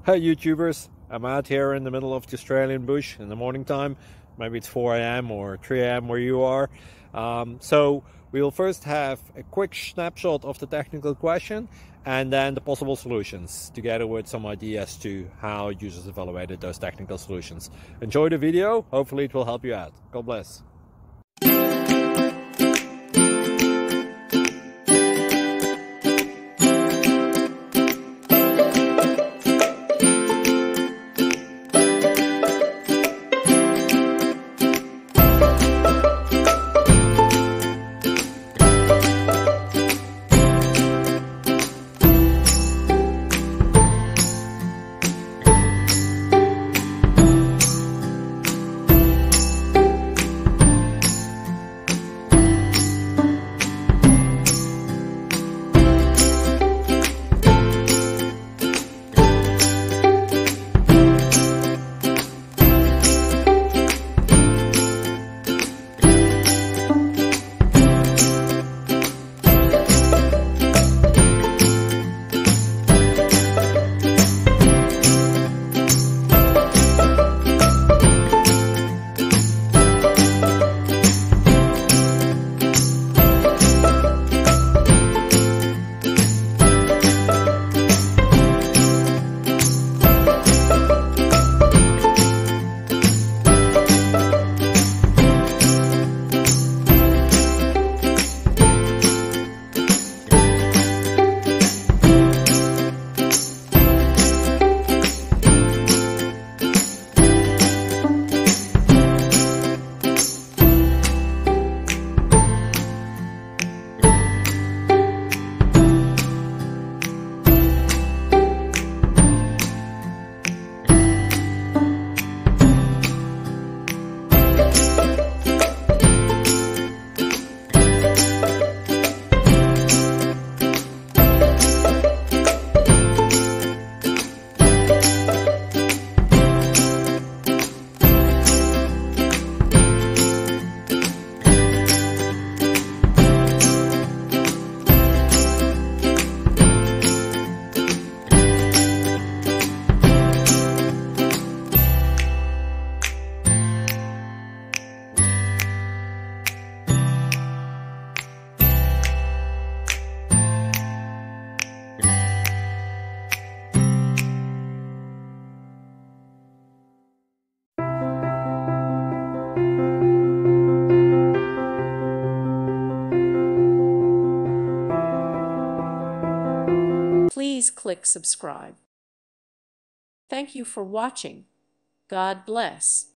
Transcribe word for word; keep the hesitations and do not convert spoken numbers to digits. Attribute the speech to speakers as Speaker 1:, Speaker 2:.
Speaker 1: Hey YouTubers, I'm out here in the middle of the Australian bush in the morning time. Maybe it's four A M or three A M where you are. Um, so we'll first have a quick snapshot of the technical question and then the possible solutions, together with some ideas to how users evaluated those technical solutions. Enjoy the video, hopefully it will help you out. God bless.
Speaker 2: Please click subscribe. Thank you for watching. God bless.